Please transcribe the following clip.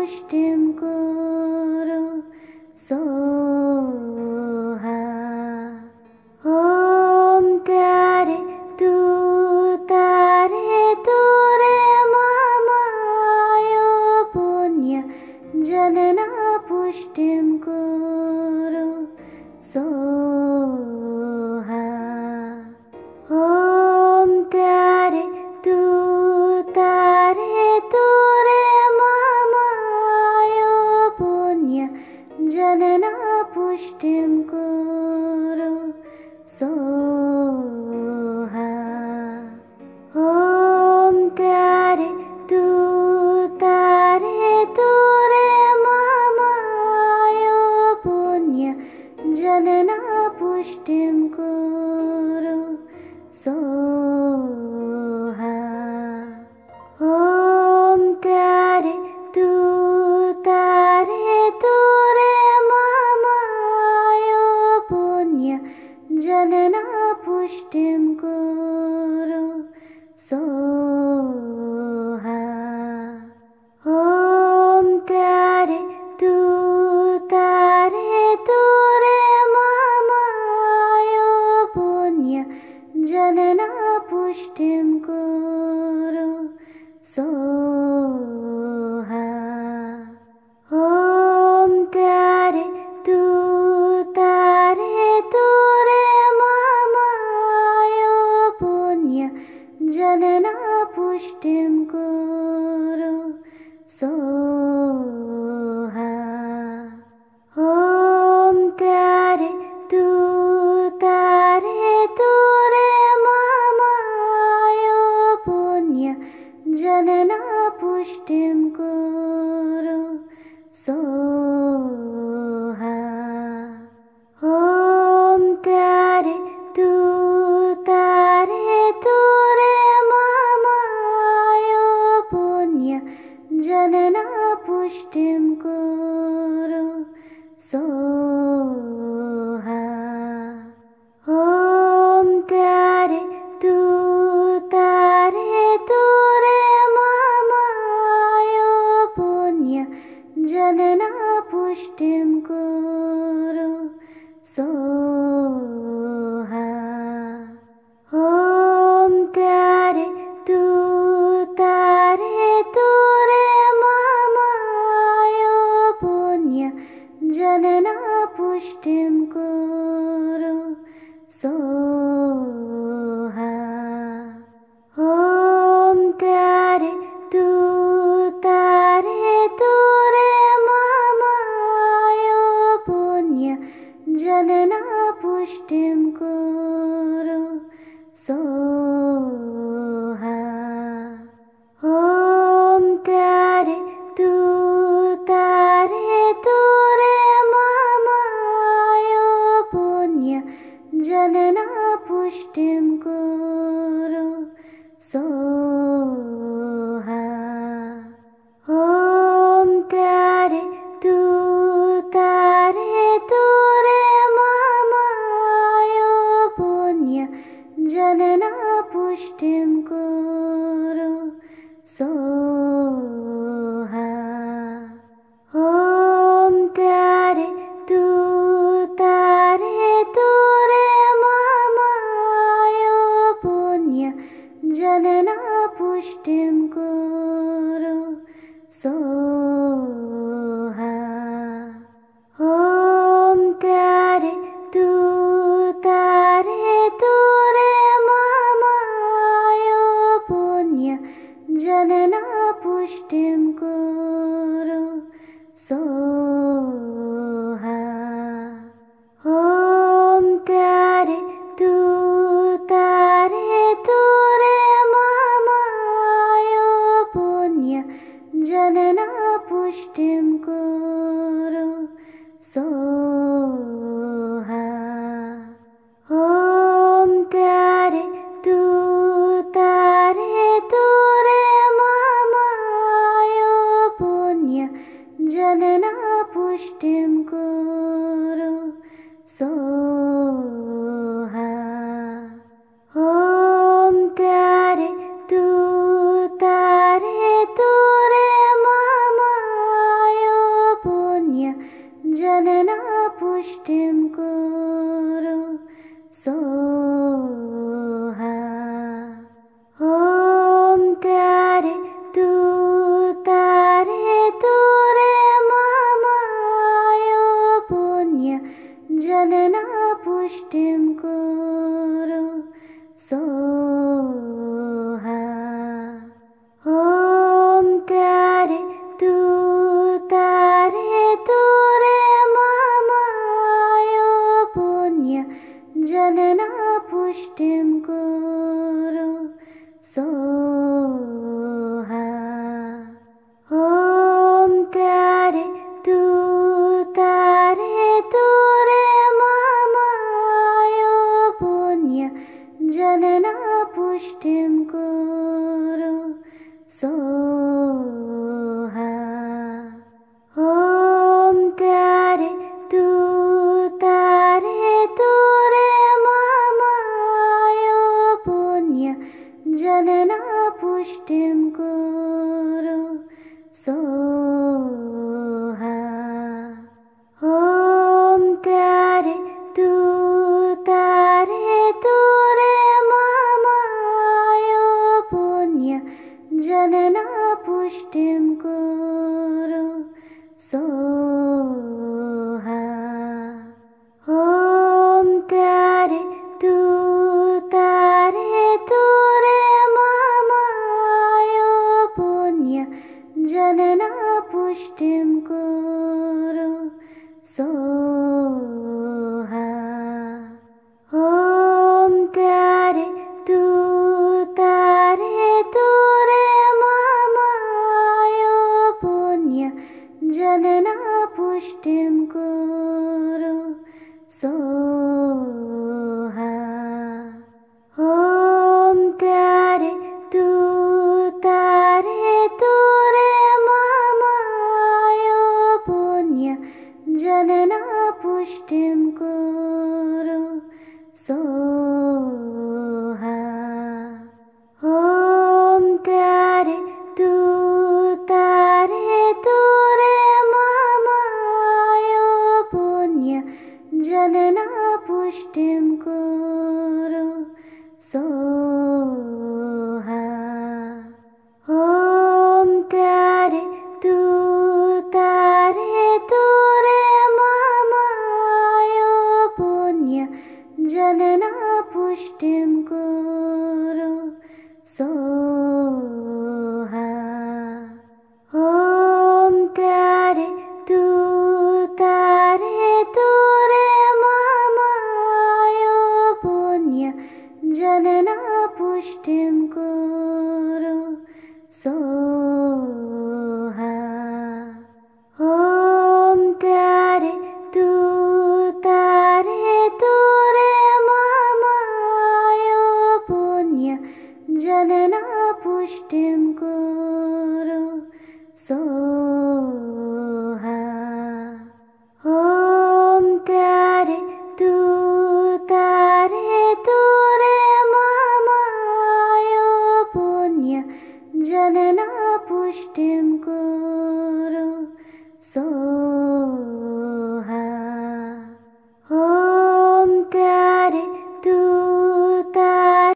पुष्टिं कुरु सोहा। ॐ तारे तु रे मामायो पुण्य जनना पुष्टिं कुरु सोहा। ॐ तारे तु रे मामायो पुण्य जनना पुष्टिं कुरु सोहा। ॐ तारे तु रे मामायो पुण्य जनना पुष्टिं कुरु सोहा। ॐ तारे तु रे मामायो पुण्य जनना पुष्टिं कुरु सोहा। ॐ तारे तु रे मामायो पुण्य जनना पुष्टिं कुरु सोहा। ॐ तारे तु रे मामायो पुण्य जनना पुष्टिं कुरु सोहा। ॐ तारे तु रे मामायो पुण्य जनना पुष्टिं कुरु सोहा। ॐ तारे तु रे मामायो पुण्य जनना पुष्टिं कुरु सोहा। ॐ तारे तु रे मामायो पुण्य जनना पुष्टिं कुरु सोहा। ॐ तारे तु रे मामायो पुण्य जनना पुष्टिं कुरु सोहा। ॐ तारे तु रे मामायो पुण्य जनना पुष्टिं कुरु सोहा। ॐ तारे तु रे मामायो पुण्य जनना पुष्टिं कुरु सोहा। ॐ तारे तु रे मामायो पुण्य जनना पुष्टिं कुरु सोहा। ॐ तारे तु रे मामायो पुण्य जनना पुष्टिं कुरु सोहा। ॐ तारे तु रे मामायो पुण्य जनना पुष्टिं कुरु सोहा। ॐ तारे तु रे मामायो पुण्य जनना पुष्टिं कुरु सोहा। ॐ तारे तु रे मामायो पुण्य जनना पुष्टिं कुरु सोहा। ॐ तारे तु रे मामायो तु तारे तुरे मामायो पुण्य जनना पुष्टिं कुरु सोहा। ओंकारे तु तारे तुरे मामायो पुण्य जनना पुष्टिं कुरु सोहा। ओंकारे तु तारे तुरे मामायो पुण्य जनना पुष्टिं कुरु सोहा। ओंकारे तु तारे तुरे मामायो पुण्य जनना पुष्टिं कुरु सोहा। ओंकारे तु तारे तुरे मामायो पुण्य जनना पुष्टिं कुरु सोहा। ओंकारे तु तारे तुरे मामायो पुण्य जनना पुष्टिं कुरु सोहा। ओंकारे तु तारे तुरे मामायो पुण्य जनना पुष्टिं कुरु सोहा। ओंकारे तु तारे तुरे मामायो पुण्य जनना पुष्टिं कुरु सोहा। ओंकारे तु तारे तुरे मामायो पुण्य जनना पुष्टिं कुरु सोहा। ओंकारे तु तारे तुरे मामायो पुण्य जनना पुष्टिं कुरु सोहा। ओंकारे तु तारे तुरे मामायो पुण्य जनना पुष्टिं कुरु सोहा। ओंकारे तु तारे तुरे मामायो पुण्य जनना पुष्टिं कुरु सोहा। ओंकारे तु तारे तुरे मामायो पुण्य जनना पुष्टिं कुरु सोहा।